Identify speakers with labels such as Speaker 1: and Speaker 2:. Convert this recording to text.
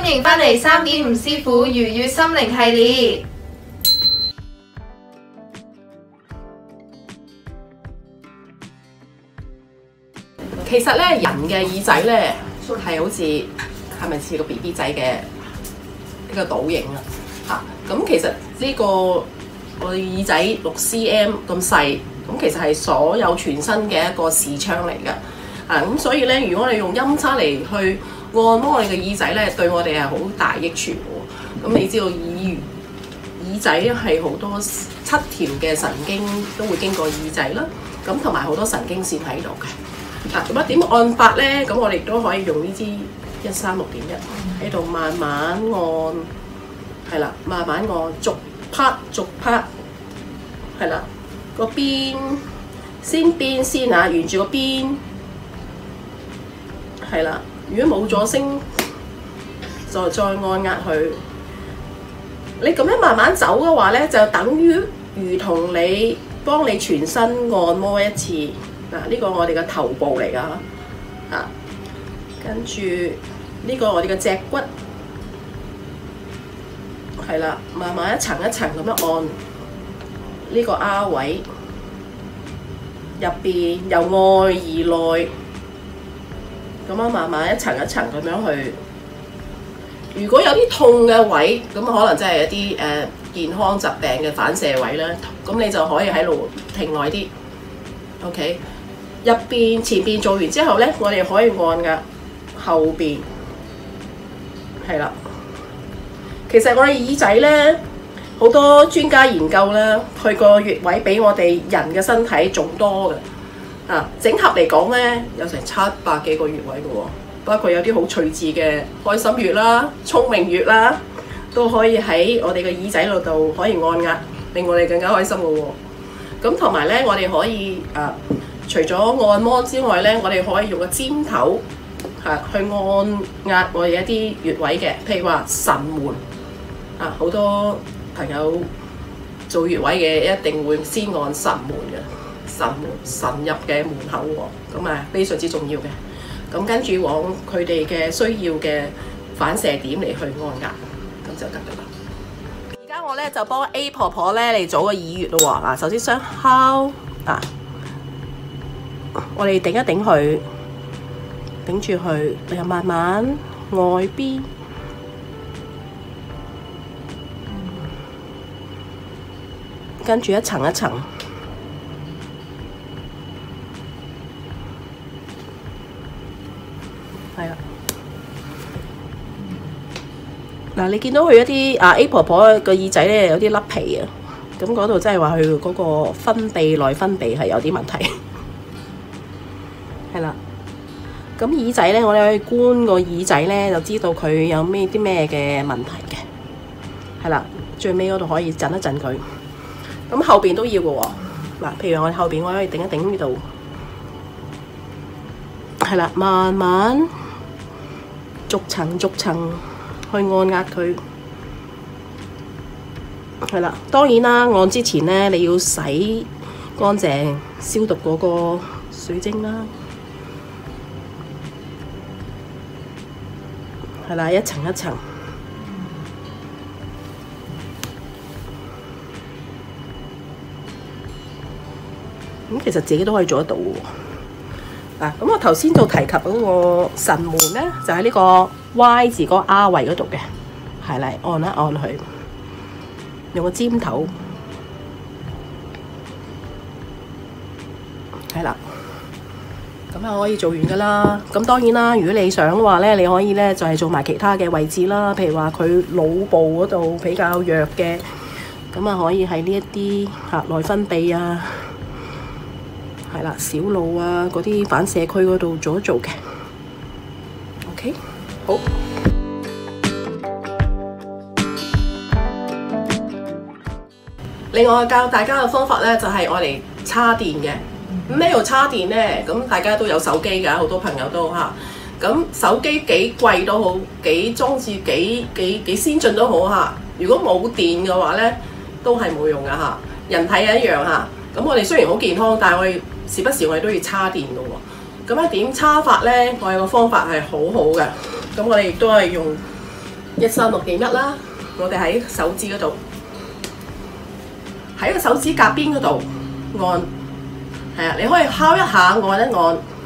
Speaker 1: 迎返嚟3.5師傅愉悅心靈系列。
Speaker 2: 其實咧，人嘅耳仔咧係好似係咪似個 BB 仔嘅呢個倒影啊？咁其實呢個我哋耳仔6cm 咁細，咁其實係所有全身嘅一個視窗嚟㗎。咁所以咧，如果我哋用音叉嚟去按摩我哋嘅耳仔咧，對我哋係好大益處喎。咁你知道耳仔係好多7條嘅神經都會經過耳仔啦，咁同埋好多神經線喺度嘅。咁點按法咧？咁我哋都可以用呢支136.1喺度慢慢按，係啦，慢慢按，逐 part 逐 part，係啦，個邊先啊，沿住個邊，係啦。如果冇咗聲，就再按壓佢。你咁樣慢慢走嘅話咧，就等於如同你幫你全身按摩一次。呢個我哋嘅頭部嚟㗎嚇，跟住呢個我哋嘅脊骨，係啦，慢慢一層一層咁樣按呢個凹位入邊，由外而內咁樣慢慢一層一層咁樣去。如果有啲痛嘅位，咁可能真係一啲健康疾病嘅反射位啦，咁你就可以喺度停耐啲 ，OK。入邊、前邊做完之後咧，我哋可以按㗎後邊，係啦。其實我哋耳仔咧，好多專家研究咧，佢個穴位比我哋人嘅身體仲多嘅。整合嚟講咧，有成700幾個穴位嘅喎，包括有啲好趣致嘅開心穴啦、聰明穴啦，都可以喺我哋嘅耳仔度可以按壓，令我哋更加開心嘅喎。咁同埋咧，我哋可以除咗按摩之外咧，我哋可以用個尖頭去按壓我哋一啲穴位嘅，譬如話神門好多朋友做穴位嘅一定會先按神門嘅，神入嘅門口喎，咁非常之重要嘅。咁跟住往佢哋嘅需要嘅反射點嚟去按壓，咁就得㗎啦。而家我咧就幫 A 婆婆咧嚟做個耳穴咯喎。首先雙敲我哋頂一頂佢，頂住佢，又慢慢外邊，跟住一層一層，係啦。嗱，你見到佢一啲A 婆婆個耳仔咧有啲甩皮啊，咁嗰度即係話佢嗰個內分泌係有啲問題。係啦，咁耳仔咧，我哋可以觀個耳仔咧，就知道佢有啲咩嘅問題嘅。係啦，最尾嗰度可以震一震佢。咁後邊都要嘅喎。嗱，譬如我哋後邊我可以頂一頂呢度。係啦，慢慢逐層去按壓佢。係啦，當然啦，按之前咧，你要洗乾淨、消毒嗰個水晶啦。係啦，一層一層。咁其實自己都可以做得到喎。咁我頭先就提及嗰個神門咧，就喺呢個 Y 字嗰個 R 位嗰度嘅，係啦，按一按佢，用個尖頭，係啦。咁啊可以做完噶啦。咁當然啦，如果你想話咧，你可以咧就係做埋其他嘅位置啦。譬如話佢腦部嗰度比較弱嘅，咁啊可以喺呢一啲內分泌啊，係啦，小腦啊嗰啲反射區嗰度做一做嘅。OK， 好。另外教大家嘅方法咧，就係我嚟叉電嘅。咩叫叉電咧？咁大家都有手機㗎，好多朋友都嚇。咁手機幾貴都好，幾裝置幾先進都好嚇。如果冇電嘅話咧，都係冇用㗎嚇。人體係一樣嚇。咁我哋雖然好健康，但係我哋時不時我哋都要叉電㗎喎。咁點叉法咧？我有個方法係好好嘅。咁我哋亦都係用 136.1啦，我哋喺手指嗰度，喺個手指甲邊嗰度按，係啊，你可以敲一下，按一按。